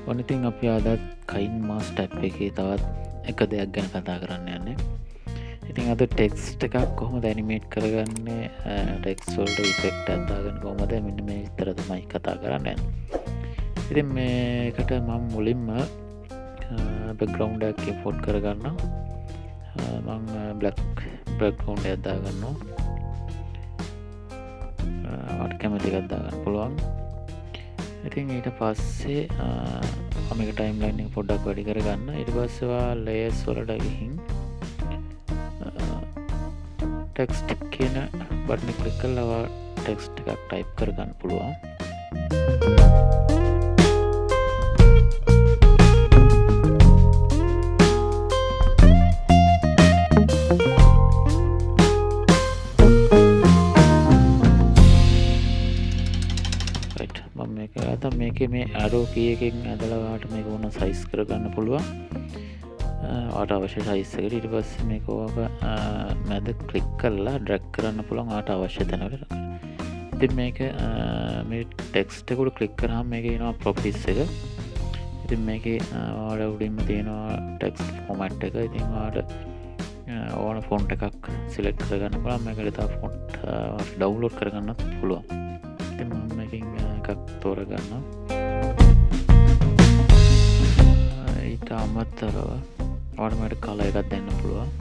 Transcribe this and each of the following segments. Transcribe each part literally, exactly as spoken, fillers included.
ඔන්න ඉතින් අපි අදත් කයින් මාස්ටර් ඇප් එකේ තවත් එක දෙයක් ගැන කතා කරන්න යන්නේ. ඉතින් අද ටෙක්ස්ට් එකක් කොහොමද ඇනිමේට් කරගන්නේ, ටෙක්ස්ට් වලට ඉෆෙක්ට් එකක් දාගන්න කොහොමද, මෙන්න මේ විතර තමයි කතා කරන්න යන්නේ. ඉතින් මේකට මම මුලින්ම බෑග්ග්‍රවුන්ඩ් එකක් ඉම්පෝට් කරගන්නවා. මම බ්ලැක් බෑග්ග්‍රවුන්ඩ් එකක් දාගන්නවා. මට කැමති එකක් දාගන්න පුළුවන්. ඉතින් ඊට පස්සේ මම එක ටයිම්ලයින් එක පොඩ්ඩක් වැඩි කරගන්න. ඊට පස්සේ ඔයා ලේයර්ස් වලට ගිහින් ටෙක්ස්ට් කියන බටන් එක ක්ලික් කරලා ඔයා ටෙක්ස්ට් එකක් ටයිප් කරගන්න පුළුවන්. මේක මේ ඇරෝ කී එකෙන් ඇදලා ඔයාලට මේක ඕන සයිස් කරගන්න පුළුවන්. ඔයාලට අවශ්‍ය සයිස් එකට. ඊට පස්සේ මේක ඔයක මැද ක්ලික් කරලා ඩ්‍රැග් කරන්න පුළුවන් ඔයාලට අවශ්‍ය තැනකට. ඉතින් මේක මේ ටෙක්ස්ට් එක උඩ ක්ලික් කරාම මේකේ එනවා ප්‍රොපර්ටිස් එක. ඉතින් මේකේ ඔයාලා උඩින්ම තියෙනවා ටෙක්ස්ට් ෆෝමැට් එක. ඉතින් ඔයාලට ඕන ෆොන්ට් එකක් සිලෙක්ට් කරගන්න පුළුවන්. මේකට තව ෆොන්ට් ඩවුන්ලෝඩ් කරගන්නත් පුළුවන්. ඉතින් මම මේකෙන් එකක් තෝරගන්නවා. ඊට අමතරව ඔයාලට මට කලර් එකක් දෙන්න පුළුවන්.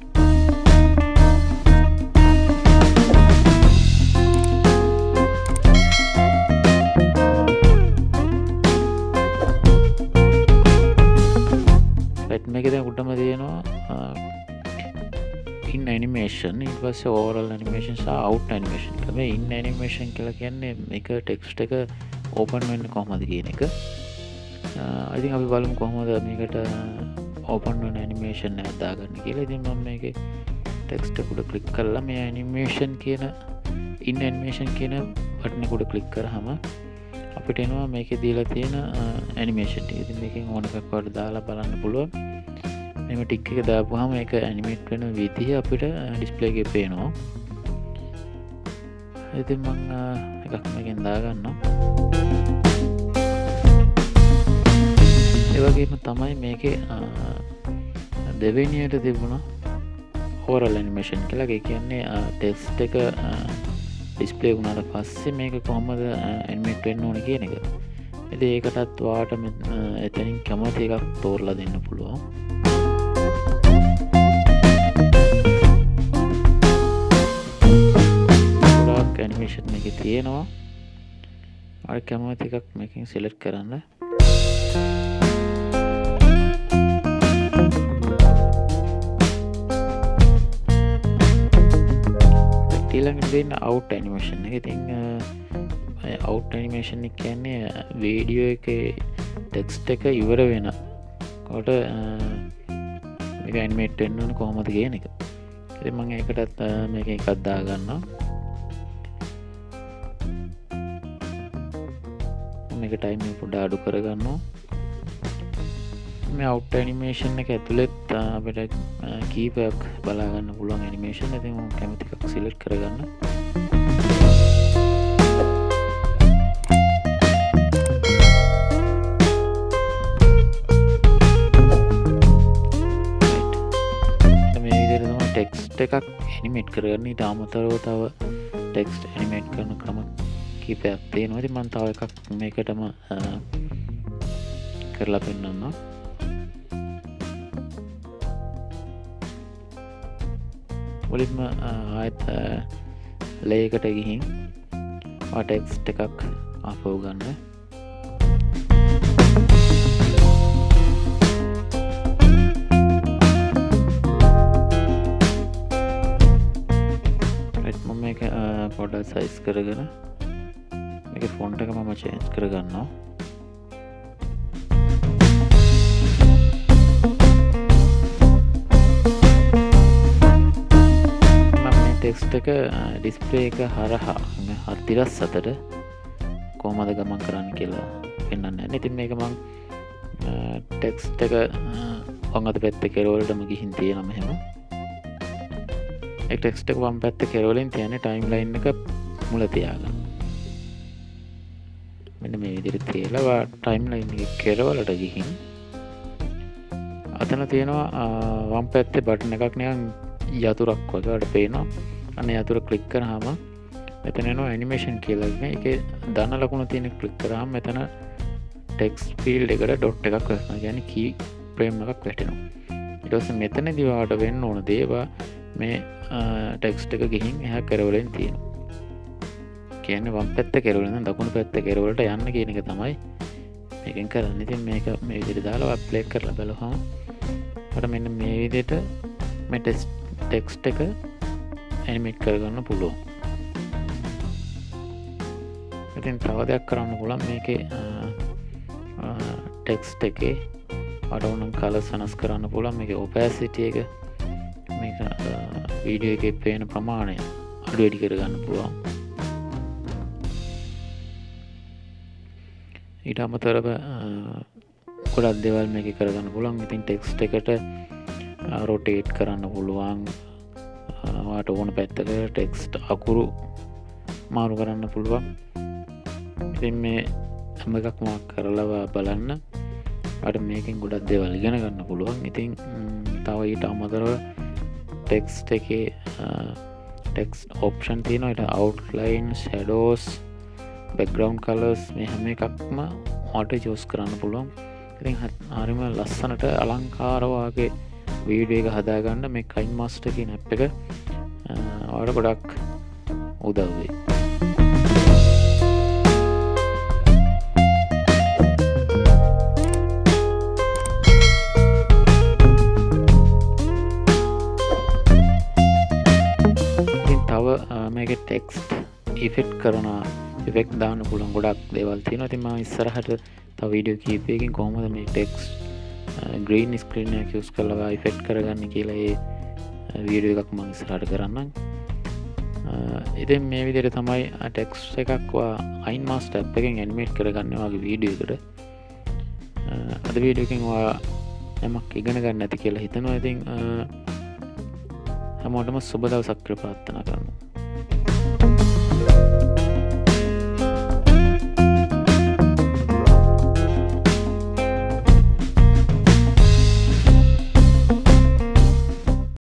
රයිට් මේකේ දැන් උඩම තියෙනවා in animation. ඊට පස්සේ overall animation සහ out animation. මේ in animation කියලා කියන්නේ මේක ටෙක්ස්ට් එක ඕපන් වෙන්නේ කොහොමද කියන එක. I think අපි බලමු කොහොමද මේකට ඕපන් වෙන animation එකක් දාගන්න කියලා. ඉතින් මම මේකේ ටෙක්ස්ට් එක උඩ ක්ලික් කරලා මේ animation කියන in animation කියන බටන් එක උඩ ක්ලික් කරාම අපිට එනවා මේකේ දීලා තියෙන animation ටික. ඉතින් මේකෙන් ඕන එකක් වලට දාලා බලන්න පුළුවන්. මෙම ටික් එක දාපුවාම ඒක ඇනිමේට් වෙන විදිහ අපිට ඩිස්ප්ලේ එකේ පේනවා. ඉතින් මම එකක් මේකෙන් දාගන්නවා. ඒ වගේම තමයි මේකේ දෙවෙනියට තිබුණා overall animation කියලා. ඒ කියන්නේ ටෙක්ස්ට් එක ඩිස්ප්ලේ වුණාට පස්සේ මේක කොහොමද ඇනිමේට් වෙන්න ඕන කියන එක. ඉතින් ඒකටත් ඔයාලට එතනින් කැමති එකක් තෝරලා දෙන්න පුළුවන්. ඇනිමේෂන් එකේ තියෙනවා. අර කැමති එකක් මේකෙන් සිලෙක්ට් කරන්න. ඊළඟට දෙන්න out animation එක. ඉතින් out animation එක කියන්නේ වීඩියෝ එකේ ටෙක්ස්ට් එක ඉවර වෙනකොට මේක ඇනිමේට් වෙන්න ඕන කොහොමද කියන එක. ඉතින් මම ඒකටත් මේක එකක් දාගන්නවා. මේක ටයිම් එක පොඩ්ඩක් අඩු කරගන්නවා. මේ out animation එක ඇතුළෙත් අපිට කීපයක් බලා ගන්න පුළුවන් animation. ඉතින් මම කැමති එකක් සිලෙක්ට් කරගන්න. මේ විදිහට තමයි ටෙක්ස්ට් එකක් ඇනිමේට් කරගන්න. ඊට අමතරව තව ටෙක්ස්ට් ඇනිමේට් කරන ක්‍රම කීපයක් තියෙනවා. ඉතින් මම තව එකක් මේකටම කරලා පෙන්නන්නම්. මුලින්ම ආයත ලේයර් එකට ගිහින් ආ ටෙක්ස්ට් එකක් ආපහු ගන්න. රයිට් මම මේක පොඩ්ඩක් සයිස් කරගෙන මේකේ ෆොන්ට් එක මම චේන්ජ් කරගන්නවා. ටෙක්ස්ට් එක ඩිස්ප්ලේ එක හරහා හතිරස් අතර කොහොමද ගමන් කරන්න කියලා පෙන්වන්න යන්නේ. ඉතින් මේක මම ටෙක්ස්ට් එක වම් අත පැත්තේ කෙරවලටම ගිහින් තියෙනවා මෙහෙම. ඒ ටෙක්ස්ට් එක වම් පැත්තේ කෙරවලින් තියන්නේ ටයිම්ලයින් එක මුල තියාගන්න. මෙන්න මේ විදිහට තියලා ටයිම්ලයින් එකේ කෙරවලට ගිහින් අතන තියෙනවා වම් පැත්තේ බටන් එකක් නිකන් යතුරක් වගේ වඩ පේනවා. අන්න යතුර ක්ලික් කරාම මෙතන එනවා ඇනිමේෂන් කියලා. ඒකේ ධන ලකුණ තියෙන ක්ලික් කරාම මෙතන ටෙක්ස්ට් ෆීල්ඩ් එකට ඩොට් එකක් වැටෙනවා. කියන්නේ කී ෆ්‍රේම් එකක් වැටෙනවා. ඊට පස්සේ මෙතනදී වාට වෙන්න ඕන දේ මේ ටෙක්ස්ට් එක ගිහින් එහා කෙරවලෙන් තියෙනවා. කියන්නේ වම් පැත්ත කෙරවලෙන් දකුණු පැත්ත කෙරවලට යන්න කියන එක තමයි මේකෙන් කරන්නේ. ඉතින් මේක මේ විදිහට දාලා ප්ලේ කරලා බලුවහම අපිට මෙන්න මේ විදිහට මේ ටෙක්ස්ට් එක ඇනිමේට් කරගන්න පුළුවන්. ඉතින් තව දෙයක් කරන්න පුළුවන් මේකේ ටෙක්ස්ට් එකේ අඩවුනම් කලර්ස් වෙනස් කරන්න පුළුවන්. මේකේ ඔපැසිටි එක මේක වීඩියෝ එකේ පේන ප්‍රමාණය අඩු වැඩි කරගන්න පුළුවන්. ඊට අමතරව ගොඩක් දේවල් මේකේ කරගන්න පුළුවන්. ඉතින් ටෙක්ස්ට් එකට රොටේට් කරන්න පුළුවන්. වාට ඕන පැත්තකට ටෙක්ස්ට් අකුරු මාරු කරන්න පුළුවන්. ඉතින් මේ හැම එකක්ම කරලා බලන්න. අර මේකෙන් ගොඩක් දේවල් ඉගෙන ගන්න පුළුවන්. ඉතින් තව ඊට අමතරව ටෙක්ස්ට් එකේ ටෙක්ස්ට් ඔප්ෂන් තියෙනවා. ඊට අවුට්ලයින්, ෂැඩෝස්, බෑග්ග්‍රවුන්ඩ් කලර්ස් මේ හැම එකක්ම ඔයාලට චූස් කරන්න පුළුවන්. ඉතින් හරිම ලස්සනට අලංකාර වගේ වීඩියෝ එක හදාගන්න මේ KineMaster කියන ඇප් එක ඔයාලට ගොඩක් උදව් වෙයි. මේක ටෙක්ස්ට් ඉෆෙක්ට් කරන ඉෆෙක්ට් දාන්න පුළුවන් ගොඩක් දේවල් තියෙනවා. ඉතින් මම ඉස්සරහට තව වීඩියෝ කීපයකින් කොහොමද මේ ටෙක්ස්ට් ග්‍රීන් ස්ක්‍රීන් එක යූස් කරලා ඉෆෙක්ට් කරගන්නේ කියලා ඒ වීඩියෝ එකක් මම ඉස්සරහට කරන්නම්. ඉතින් මේ විදිහට තමයි ටෙක්ස්ට් එකක් KineMaster app එකෙන් ඇනිමේට් කරගන්න වගේ වීඩියෝ එකට. අද වීඩියෝ එකෙන් ඔයා යමක් ඉගෙන ගන්න ඇති කියලා හිතනවා. ඉතින් හැමෝටම සුබ දවසක් ප්‍රාර්ථනා කරනවා.